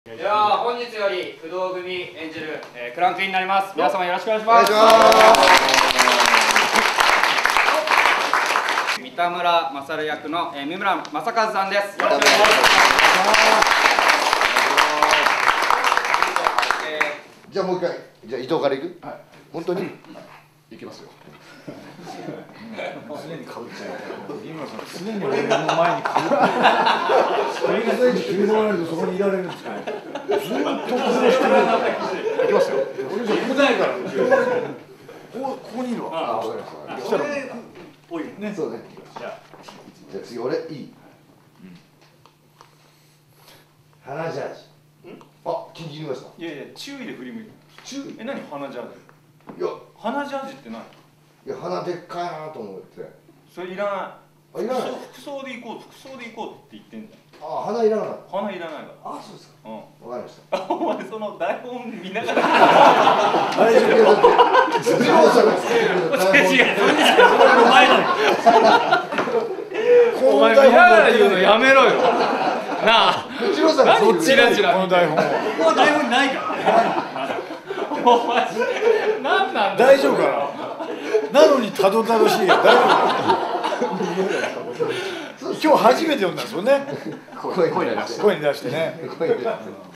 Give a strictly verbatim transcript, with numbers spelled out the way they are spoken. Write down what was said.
では本日より工藤組演じる、えー、クランクインになります。皆様よろしくお願いします。三田村勝役の、えー、三村正和さんです。よろしくお願いします。 じゃあもう一回、じゃあ伊藤からいく？はい。本当に？いきますよ。 常にかぶっちゃう。今さん常に俺の前にかぶってる。それが全部決められるとそこにいられるんですか。ずっと崩してる。 いきますよ。 俺じゃここないから。ここここにいるわ。 あ、わかりました。 そしたら多いね。 そうね。じゃあじゃあ次俺いい。花ジャージ。あ、気に入りました。 いやいや、注意で振り向いて。 注意。 え、何花ジャージ？ いや、 花ジャージって何？ いや花でっかいなと思って。 それいらない。 あ、いらない。 服装で行こう、服装で行こうって言ってんじゃん。 あ、花いらなかった。 花いらないから。 あ、そうですか。 うん。 わかりました。 お前その台本見ながら。 大丈夫。 次郎さんが作ってくれた台本。 違う、それにしかそれの前だよ。お前見ながら言うのやめろよ。なあ。 次郎さんが作ってくれたチラチラこの台本。 ここは台本にないから。お前何なんだ。 大丈夫かな。なのにたどたどしいよ。大丈夫か。今日初めて読んだんですよね。 声に出して。 声に出してね。 声に出して。